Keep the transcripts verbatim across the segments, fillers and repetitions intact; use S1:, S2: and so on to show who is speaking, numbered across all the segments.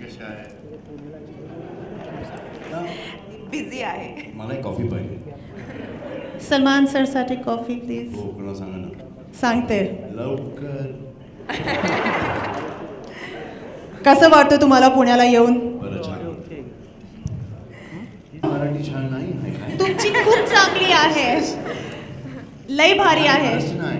S1: कशा आहे?
S2: बिझी आहे.
S1: मला एक कॉफी पाहिजे.
S3: सलमान सर साठी कॉफी प्लीज.
S1: हो, कोणाला सांगा ना.
S3: सांगते.
S1: लवकर.
S3: कसं वाटतं तुम्हाला पुण्याला येऊन?
S1: बरं, छान. मराठी छान नाही.
S3: तुमची खूप चांगली आहे. लय भारी आहे.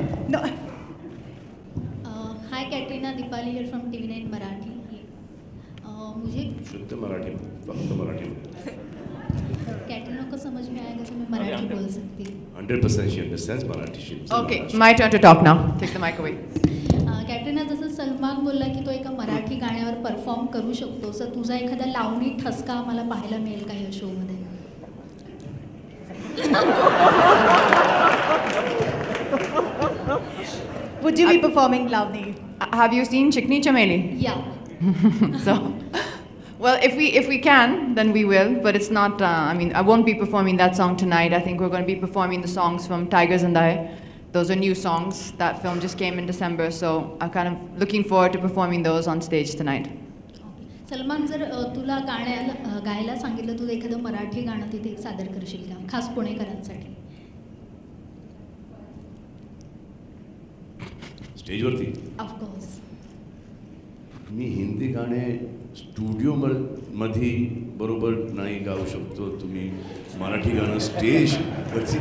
S4: Hi Katrina, Deepali here from TV nine Marathi. मुझे
S1: शुद्ध मराठी, फक्त मराठी.
S4: कैटरीना को समझ में आएगा तो मैं मराठी बोल सकती हूँ.
S1: Hundred percent she understands Marathi.
S5: Okay, my turn to talk now. Take the mike away.
S4: Katrina, जसं सलमान बोलला की तो एका मराठी गाण्यावर परफॉर्म करू शकतो, सर तुझा एखादा लावणी ठसका आम्हाला पाहायला मिळेल का या शोमध्ये?
S3: Would you be performing Lavni?
S5: Have you seen Chikni Chameli?
S4: Yeah.
S5: So, well, if we if we can, then we will. But it's not. Uh, I mean, I won't be performing that song tonight. I think we're going to be performing the songs from Tigers and I. Those are new songs. That film just came in December, so I'm kind of looking forward to performing those on stage tonight.
S4: Salman, जर तुला गाण्याला गायला सांगितलं, तू एखादं मराठी गाणं तिथे सादर करशील का, खास पुणेकरांसाठी?
S1: स्टेजवरती?
S4: ऑफकोर्स.
S1: मी हिंदी गाणे स्टुडिओ मध्ये बरोबर नाही गाऊ शकतो. तुम्ही मराठी गाणं स्टेज वरती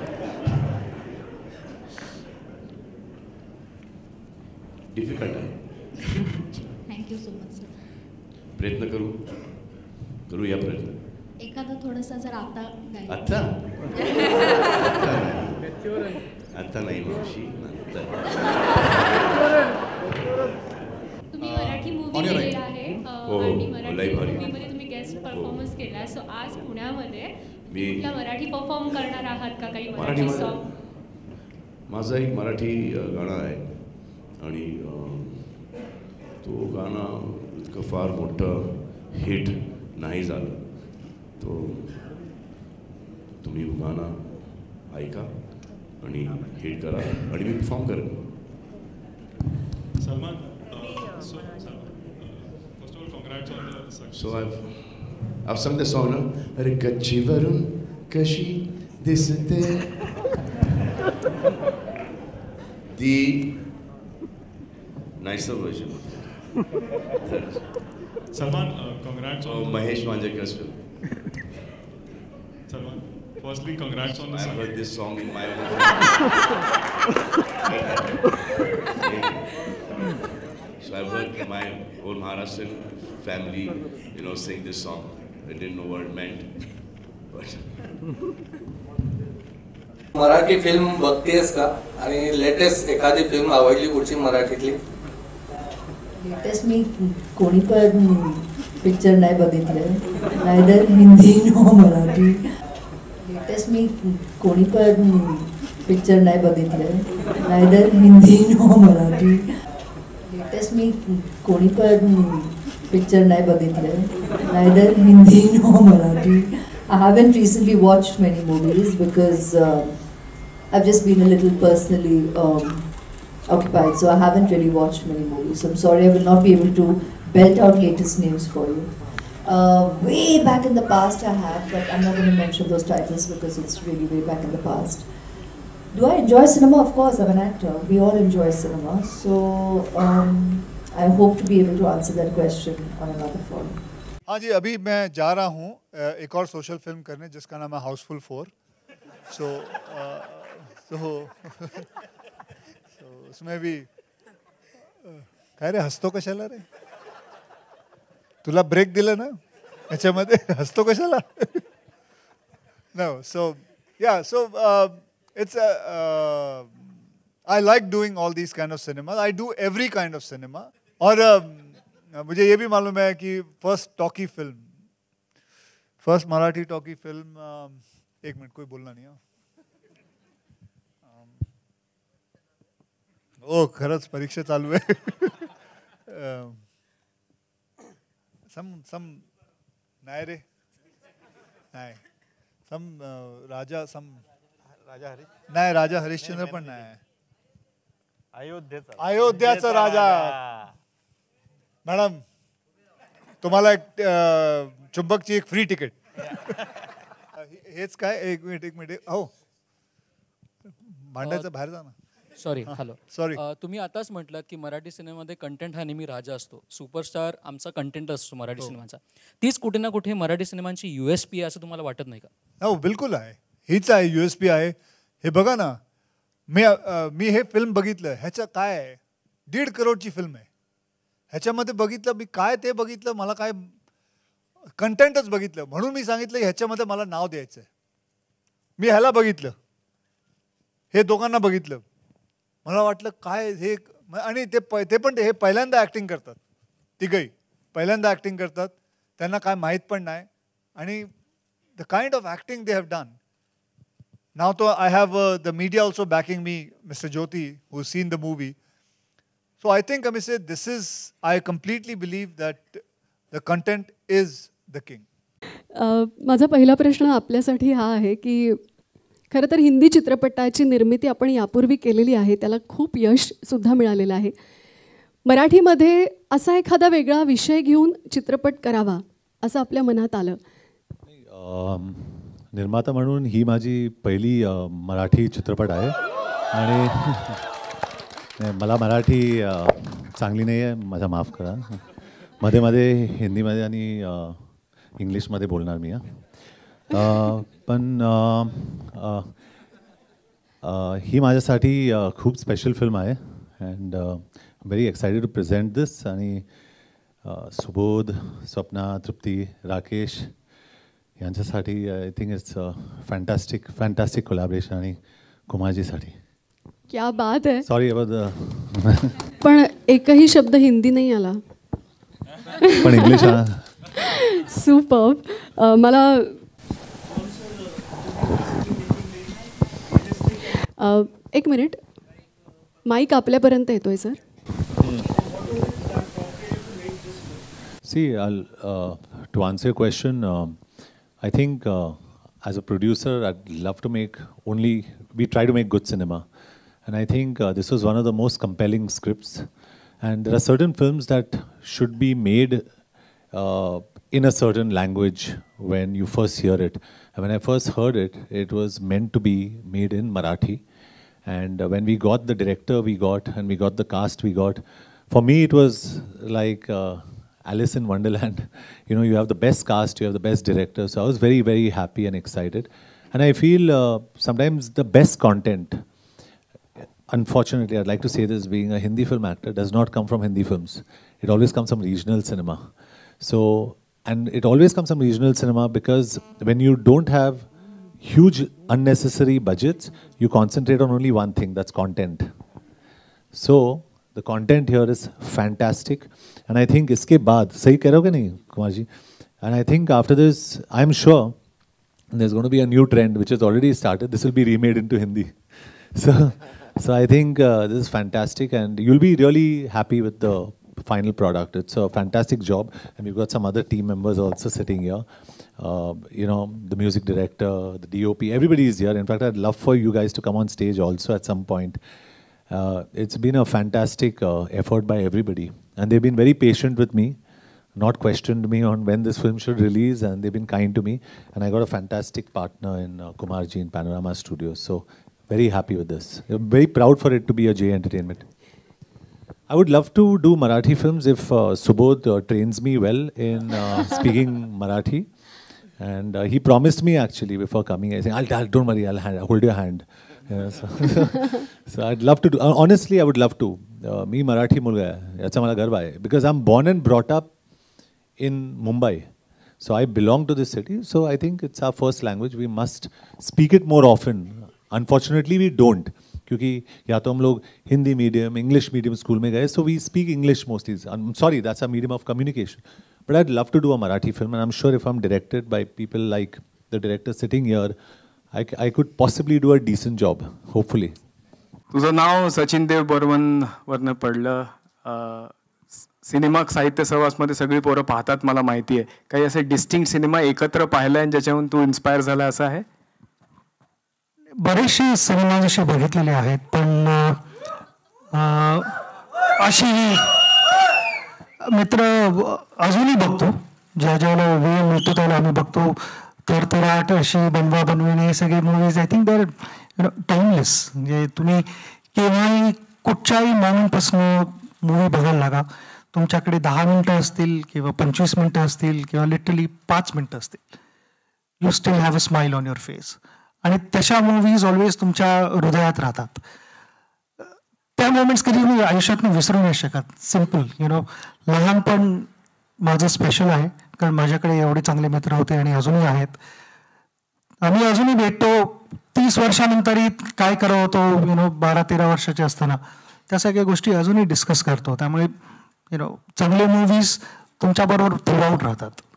S1: डिफिकल्ट आहे.
S4: Thank you so much sir.
S1: प्रयत्न करू करू या प्रयत्न.
S4: एखादा थोडासा जर आता गायला.
S1: आता आता नाही मावशी, नंतर.
S6: तुम्ही मराठी मूवी केलेला आहे आणि मराठी मूवीमध्ये तुम्ही गेस्ट परफॉर्मन्स केला, सो आज पुण्यामध्ये कुठला मराठी परफॉर्म करणार आहात का, काही मराठी सॉन्ग?
S1: माझं एक मराठी गाणं आहे आणि तो गाणं इतकं फार मोठं हिट नाही झालं. तो तुम्ही गाणं ऐका आणि हिट करा आणि मी परफॉर्म करेन.
S7: Salman, uh, so, so uh, first of all, congrats on the success.
S1: So I've I've sung the song, no? अरे कच्चीवरून कशी दिसते. The nicer version of it.
S7: Salman, uh, congrats on.
S1: Oh, Mahesh Manjrekar's film.
S7: Salman, firstly, congrats on the
S1: I
S7: success.
S1: heard this song in my own film. So I've heard my whole Maharashtrian family, you know, sing this song. I didn't know what it meant, but.
S8: Marathi film बघतेस का? आणि latest एखादी film आवडली कुठची मराठीतली?
S9: Latest मी कोणी पण पिक्चर नाही बघितले, neither Hindi no Marathi. Latest मी कोणी पण पिक्चर नाही बघितले, neither Hindi no Marathi. Latest मी कोणी पण पिक्चर नाही बघितले, neither Hindi no Marathi. I haven't recently watched many movies because uh, I've just been a little personally um, occupied, so I haven't really watched many movies. So I'm sorry, I will not be able to belt out latest names for you. Uh, way back in the past I have, but I'm not going to mention those titles because it's really way back in the past. Do I enjoy cinema? Of course, I'm an actor. We all enjoy cinema. So um, I hope to be able to answer that question on another forum.
S10: हाँ जी, अभी मैं जा रहा हूँ एक और social film करने जिसका नाम है हाउसफुल फोर. सो सो उसमें भी काय रे हसतो कशाला रे? तुला ब्रेक दिला ना याच्यामध्ये, हसतो कशाला? No, so yeah, so uh, it's a, uh, I like doing all these kind of cinema. I do every kind of cinema. और uh, मुझे ये भी मालूम है कि first talkie film, first Marathi talkie film, एक मिनट कोई बोलना नहीं है. ओ खरंच परीक्षा चालू आहे. सम सम नाही रे, नाही सम राजा सम राजा हरी नाही, राजा हरिश्चंद्र पण नाही. अयोध्येचा अयोध्याचा राजा. मॅडम तुम्हाला एक अं, चुंबकची एक फ्री तिकीट. हेच काय एक मिनिट एक मिनिट हो भांडायचं बाहेर जा ना.
S11: सॉरी हॅलो
S10: सॉरी
S11: तुम्ही आताच म्हटलात की मराठी सिनेमामध्ये कंटेंट हा नेहमी राजा असतो. सुपरस्टार आमचा कंटेंट असतो मराठी सिनेमाचा. तीच कुठे ना कुठे मराठी सिनेमांची युएसपी आहे असं तुम्हाला वाटत नाही का?
S10: हो बिलकुल आहे. हीच आहे युएसपी आहे. हे बघा ना मी मी हे फिल्म बघितलं ह्याचं काय आहे दीड करोडची फिल्म आहे. ह्याच्यामध्ये बघितलं मी काय ते बघितलं मला काय कंटेंटच बघितलं म्हणून मी सांगितलं ह्याच्यामध्ये मला नाव द्यायचं आहे. मी ह्याला बघितलं हे दोघांना बघितलं मला वाटलं काय हे आणि ते प ते पण हे पहिल्यांदा ॲक्टिंग करतात. तिघही पहिल्यांदा ॲक्टिंग करतात. त्यांना काय माहीत पण नाही आणि the kind of acting they have done. नाव तो I have the media also backing me mister Jyoti who seen the movie. So I think I may say this is, I completely believe that the content is the king.
S12: माझा पहिला प्रश्न आपल्यासाठी हा आहे की खरं तर हिंदी चित्रपटाची निर्मिती आपण यापूर्वी केलेली आहे त्याला खूप यशसुद्धा मिळालेलं आहे. मराठीमध्ये असा एखादा वेगळा विषय घेऊन चित्रपट करावा असं आपल्या मनात आलं?
S13: निर्माता म्हणून ही माझी पहिली मराठी चित्रपट आहे आणि मला मराठी चांगली नाही आहे माझा माफ करा. मध्ये मध्ये हिंदीमध्ये आणि इंग्लिशमध्ये बोलणार मी. पण ही माझ्यासाठी खूप स्पेशल फिल्म आहे and very excited to present this. आणि सुबोध स्वप्ना तृप्ती राकेश यांच्यासाठी I think it's fantastic fantastic collaboration आणि कुमारजीसाठी
S12: क्या बात है.
S13: सॉरी अबाउट द
S12: पण एकही शब्द हिंदी नाही आला
S13: पण इंग्लिश आला.
S12: सुपर. मला एक मिनिट माईक आपल्यापर्यंत येतोय sir.
S13: See to answer your question I think as a producer I love to make only we try to make good cinema. And I think uh, this was one of the most compelling scripts. And there are certain films that should be made uh, in a certain language when you first hear it. And when I first heard it, it was meant to be made in Marathi. And uh, when we got the director we got and we got the cast we got, for me it was like uh, Alice in Wonderland. You know, you have the best cast, you have the best director. So I was very, very happy and excited. And I feel uh, sometimes the best content, unfortunately, I'd like to say this, being a Hindi film actor, does not come from Hindi films. It always comes from regional cinema. So, and it always comes from regional cinema because when you don't have huge unnecessary budgets, you concentrate on only one thing, that's content. So, the content here is fantastic. And I think iske baad, sahi keh rahe ho ke nahi, Kumarji? And I think after this, I'm sure there's going to be a new trend which has already started. This will be remade into Hindi. So, So I think uh, this is fantastic and you'll be really happy with the final product. It's a fantastic job and we've got some other team members also sitting here. Uh, you know, the music director, the D O P, everybody is here. In fact, I'd love for you guys to come on stage also at some point. Uh, it's been a fantastic uh, effort by everybody and they've been very patient with me, not questioned me on when this film should release, and they've been kind to me. And I got a fantastic partner in uh, Kumarji in Panorama Studios. So very happy with this. I'm very proud for it to be a J Entertainment. I would love to do Marathi films if uh, Subodh uh, trains me well in uh, speaking Marathi. And uh, he promised me actually before coming. I said, I'll, I'll, don't worry, I'll, hand, I'll hold your hand. Yeah, so, so I'd love to do, uh, honestly I would love to. Uh, me Marathi mulga hai, yacha mala garv hai. Because I'm born and brought up in Mumbai. So I belong to this city. So I think it's our first language. We must speak it more often. Unfortunately, we don't, क्योंकि या तो हम लोग Hindi medium, English medium school में गए, so we speak English mostly. I'm sorry, that's our medium of communication. But I'd love to do a Marathi film, and I'm sure if I'm directed by people like the director sitting here, I, I could possibly do a decent job, hopefully.
S14: तुझं नाव सचिन देव बर्मन वरनं पडलं. Cinema साहित्य सहवासमध्ये सगळी पोरं पाहतात मला माहिती आहे. काही असे डिस्टिंक्ट सिनेमा एकत्र पाहिला आणि ज्याच्याहून तू इन्स्पायर झाला असं आहे?
S15: बरेचसे सिनेमा जसे बघितलेले आहेत पण अशी मित्र अजूनही बघतो, ज्या ज्याला वेळ मिळतो त्याला आम्ही बघतो. तर तराट, अशी, बनवा बनविणे, हे सगळे movies I think there you know timeless. म्हणजे तुम्ही केव्हाही कुठच्याही मोमेंटपासून मूवी बघायला लागा, तुमच्याकडे दहा मिनटं असतील किंवा पंचवीस मिनटं असतील किंवा लिटरली पाच मिनटं असतील, you still have a smile on your face. आणि तशा मूवीज ऑलवेज तुमच्या हृदयात राहतात. त्या मोमेंट्स कधी मी आयुष्यात विसरू नाही शकत. सिम्पल, यु नो लहानपण माझं स्पेशल आहे, कारण माझ्याकडे एवढे चांगले मित्र होते आणि अजूनही आहेत. आम्ही अजूनही भेटतो. तीस वर्षानंतरही काय करत होतो, यु नो बारा तेरा वर्षाचे असताना, त्या सगळ्या गोष्टी अजूनही डिस्कस करतो. त्यामुळे यु नो चांगले मूवीज तुमच्याबरोबर थ्रू आउट राहतात.